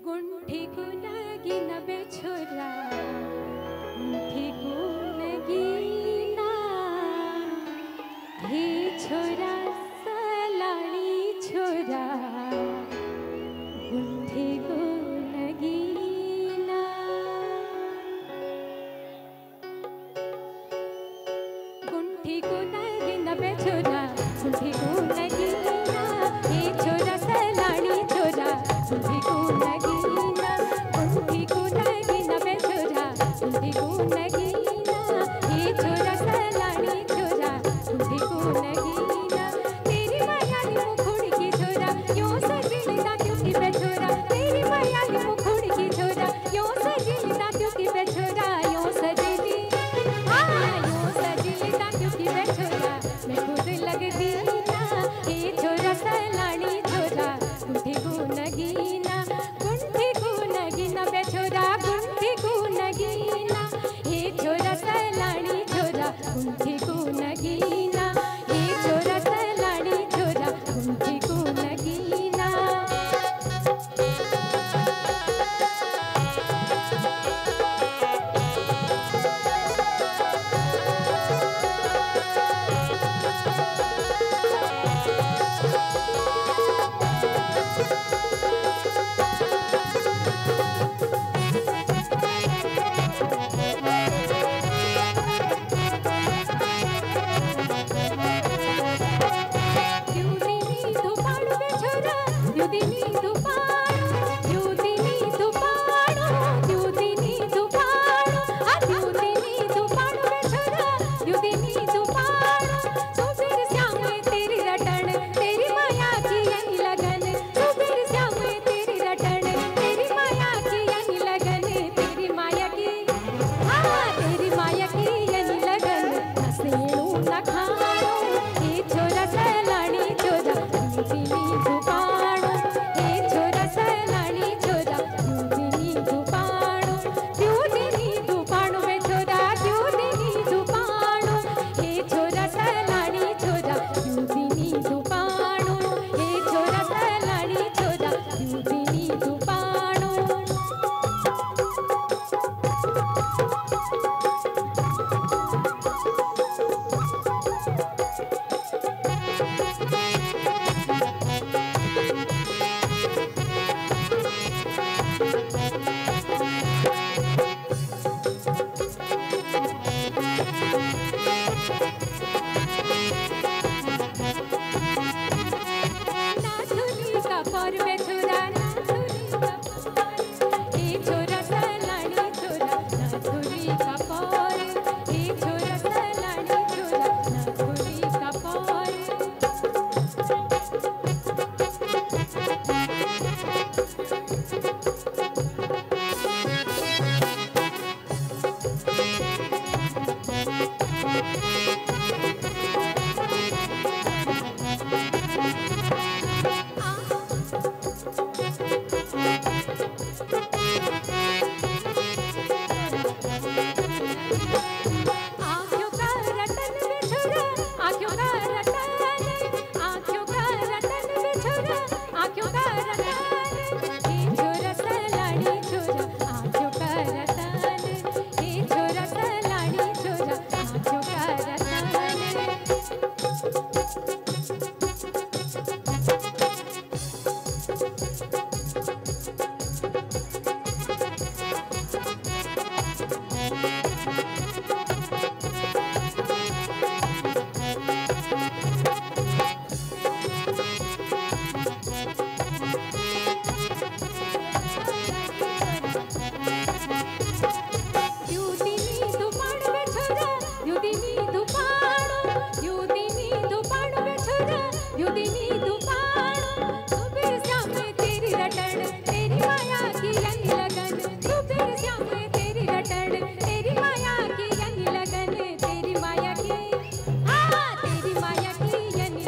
गुंठी को नगीन बेछोरा गुंठी को नगीना हे छोरा सलानी छोरा गुंठी को नगीना गुंठी को नगीन बेछोरा गुंठी को नगीना हे छोरा सलानी छोरा गुंठी को नगीना गुंठी को नगीना बेछोरा गुंठी को नगीना हे छोरा सलानी छोरा गुंठी को नगीना तेरी माया नी मुखुड़ की छोरा यो सजीला क्यों की बेछोरा तेरी माया नी मुखुड़ की छोरा यो सजीला क्यों की बेछोरा यो सजीली हाँ यो सजीला क्यों की बेछोरा मैं खुद लग दीना हे छोरा सलानी छोरा गुंठी को नगीना गुंठी को नगीना बेछोरा गुंठी को नगीना हे छोरा सलानी छोरा गुंठी को नगीना हे छोरा सलानी छोरा गुंठी को नगीना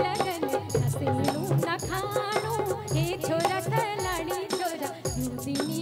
छोरा सलानी छोरा